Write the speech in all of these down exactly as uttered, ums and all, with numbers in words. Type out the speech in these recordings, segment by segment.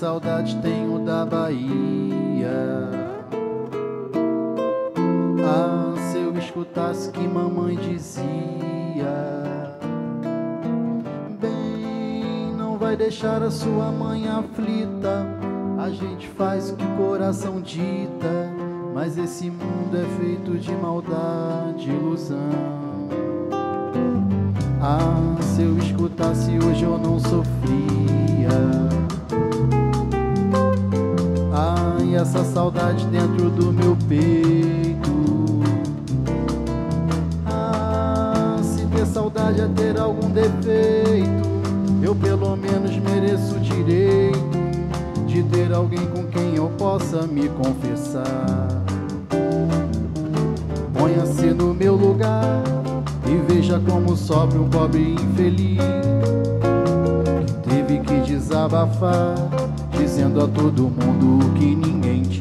saudade tenho da Bahia. Ah, se eu escutasse que mamãe dizia, bem, não vai deixar a sua mãe aflita. A gente faz o que o coração dita, mas esse mundo é feito de maldade e ilusão. Ah, se eu escutasse hoje eu não sofria. Ah, e essa saudade dentro do meu peito. Ah, se ter saudade é ter algum defeito, eu pelo menos mereço o direito de ter alguém com quem eu possa me confessar. Ponha-se no meu lugar e veja como sofre um pobre infeliz que teve que desabafar, dizendo a todo mundo o que ninguém diz.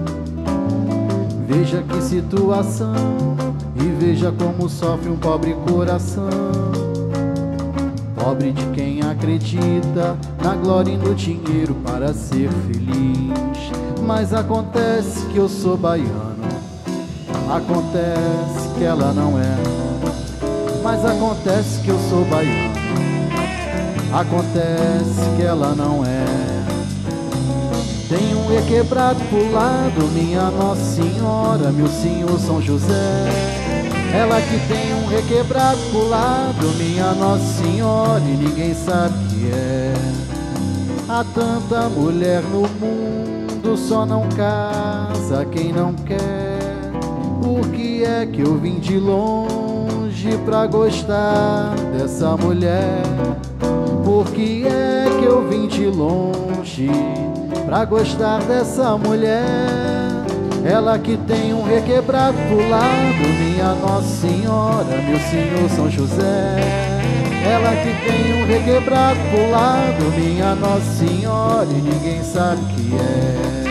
Veja que situação e veja como sofre um pobre coração, pobre de quem acredita na glória e no dinheiro para ser feliz. Mas acontece que eu sou baiano, acontece que ela não é. Mas acontece que eu sou baiano, acontece que ela não é. Tem um requebrado pro lado, minha Nossa Senhora, meu Senhor São José. Ela que tem um requebrado pro lado, minha Nossa Senhora, e ninguém sabe que é. Há tanta mulher no mundo, só não casa quem não quer. Por que é que eu vim de longe pra gostar dessa mulher? Por que é que eu vim de longe pra gostar dessa mulher? Ela que tem um requebrado pro lado, minha Nossa Senhora, meu Senhor São José. Ela que tem um requebrado pro lado, minha Nossa Senhora, e ninguém sabe que é.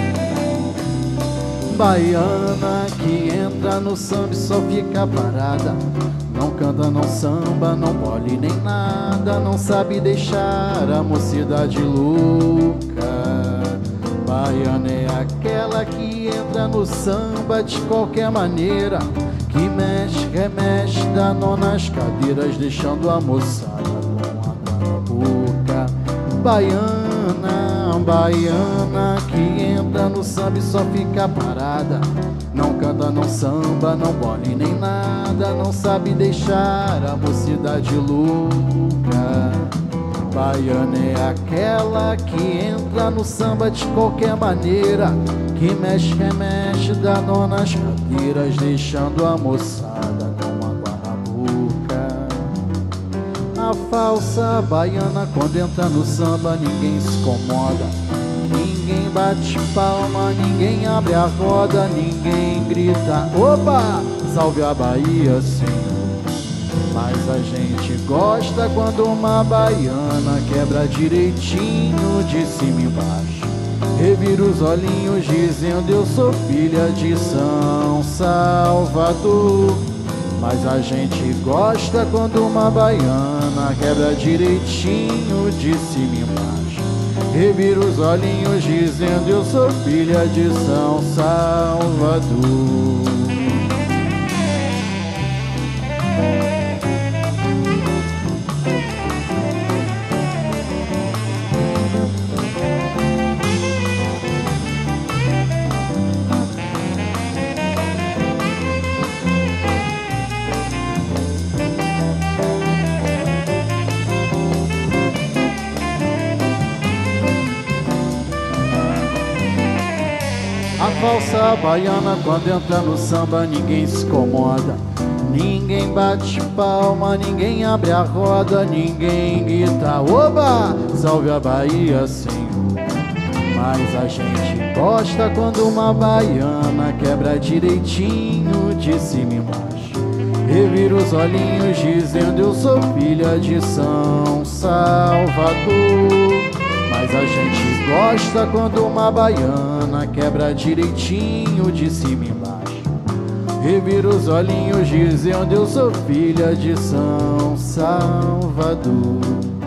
Baiana que entra no samba e só fica parada, não canta, não samba, não pole nem nada, não sabe deixar a mocidade louca. Baiana é aquela que entra no samba de qualquer maneira, que mexe, remexe, dá nó nas cadeiras, deixando a moçada com água na boca. Baiana, baiana que entra no samba e só fica parada, não canta, não samba, não bole nem nada, não sabe deixar a mocidade louca. Baiana é aquela que entra no samba de qualquer maneira, que mexe, remexe, dá nó nas cadeiras, deixando a moçada com água na boca. A falsa baiana quando entra no samba ninguém se incomoda, ninguém bate palma, ninguém abre a roda, ninguém grita, opa, salve a Bahia, Senhor. Mas a gente gosta quando uma baiana quebra direitinho de cima e embaixo, revira os olhinhos dizendo eu sou filha de São Salvador. Mas a gente gosta quando uma baiana quebra direitinho de cima e embaixo, revira os olhinhos dizendo eu sou filha de São Salvador. A falsa baiana quando entra no samba ninguém se incomoda, ninguém bate palma, ninguém abre a roda, ninguém grita, oba, salve a Bahia, Senhor. Mas a gente gosta quando uma baiana quebra direitinho de cima e embaixo, revira os olhinhos dizendo eu sou filha de São Salvador. Mas a gente gosta quando uma baiana quebra direitinho de cima e embaixo, revira os olhinhos dizendo eu sou filha de São Salvador.